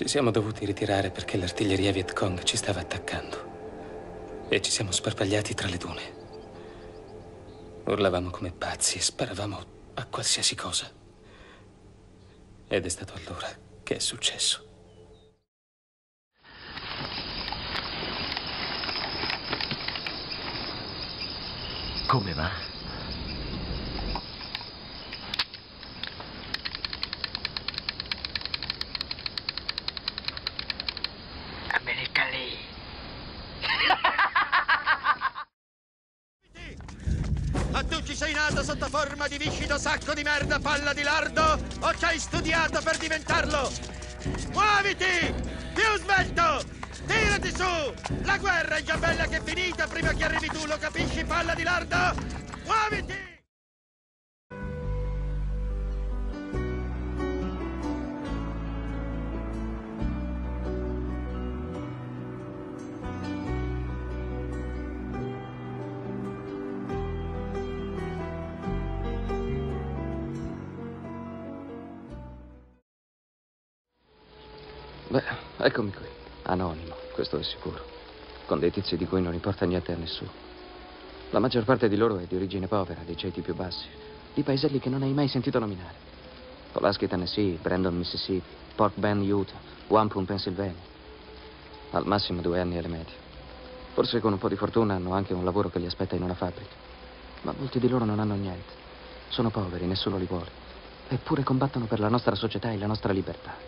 Ci siamo dovuti ritirare perché l'artiglieria Viet Cong ci stava attaccando. E ci siamo sparpagliati tra le dune. Urlavamo come pazzi e sparavamo a qualsiasi cosa. Ed è stato allora che è successo. Come va? America lì. Ma tu ci sei nato sotto forma di viscido sacco di merda palla di lardo o ci hai studiato per diventarlo? Muoviti! Più svelto! Tirati su! La guerra è già bella che è finita prima che arrivi tu, lo capisci, palla di lardo? Muoviti! Beh, eccomi qui. Anonimo, questo è sicuro. Con dei tizi di cui non importa niente a nessuno. La maggior parte di loro è di origine povera, dei ceti più bassi, di paeselli che non hai mai sentito nominare. Pulaski, Tennessee, Brandon, Mississippi, Port Bend, Utah, Wampum, Pennsylvania. Al massimo 2 anni alle medie. Forse con un po' di fortuna hanno anche un lavoro che li aspetta in una fabbrica. Ma molti di loro non hanno niente. Sono poveri, nessuno li vuole. Eppure combattono per la nostra società e la nostra libertà.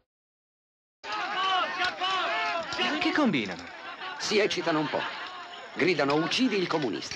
Che combinano? Si eccitano un po'. Gridano uccidi il comunista.